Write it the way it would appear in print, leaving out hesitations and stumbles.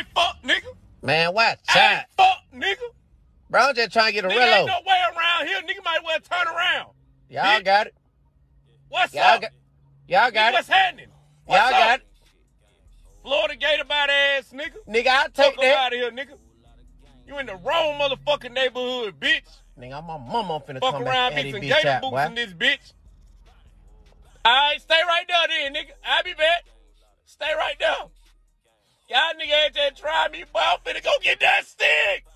ain't fuck, nigga. Man, watch I ain't out. fuck, nigga. Bro, I'm just trying to get a Nigga relo. ain't no way around here. Nigga might well turn around. Y'all bitch. got it. What's Y'all up? Y'all got nigga, it. what's happening? What's Y'all up? got it. Florida Gator body ass, nigga. Nigga, I'll take Fuck that. out of here, nigga. You in the wrong motherfucking neighborhood, bitch. Nigga, I'm my mama finna Fuck come around, back be and some bitch gator out, boots boy. in this bitch. Alright, stay right there then, nigga. I'll be back. Stay right there. Y'all nigga ain't just try me, but I'm finna go get that stick.